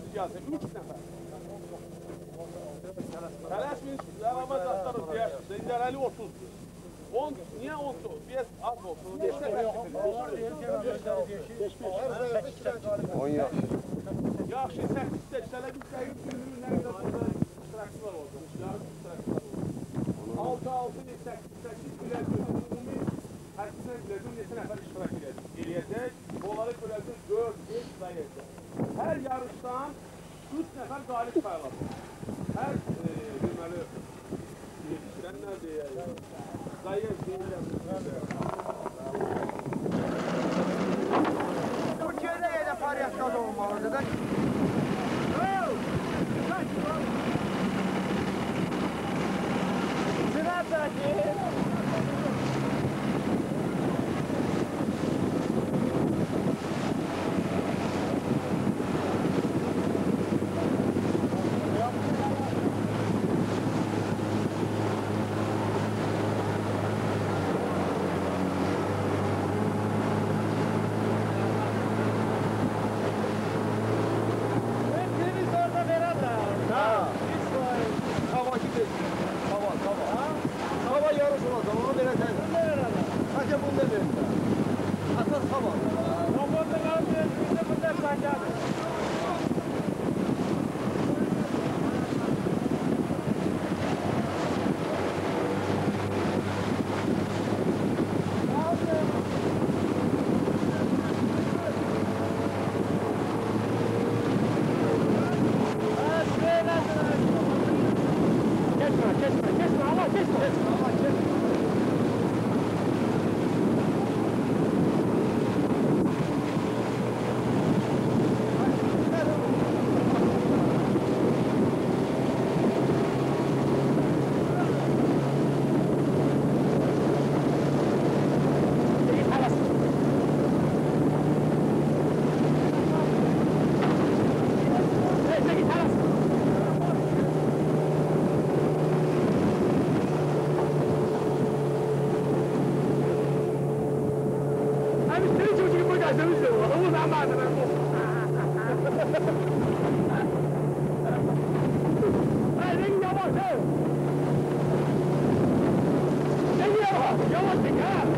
gəlsin, 3 nəfər. Tələsmin, əlavə qatlarız deyərsiniz, indi hələli 30-dur. Niyə 10-dur? Biraz az olsun. 5 nəfər çıxın. 10 yaxşı. Yaxşı, 8-də sələdik, 8 günlüyün nə qədər iştirakçılar olacaq. Yarım iştirakçılar olacaq. 6-8 gülər gözün ümumi hərbisinə biləcək neçə nəfər iştirak edəcək. Onları böləcək 4-5 sayacaq. Hər yarışdan 3 nəfər qalib sayılacaq. Hər deməli işlən nə deyək? Sayıq deyiləm. Türkiye'de yine paryatta da olmalıdır da. Sınavdaki. Yavaş, yavaş.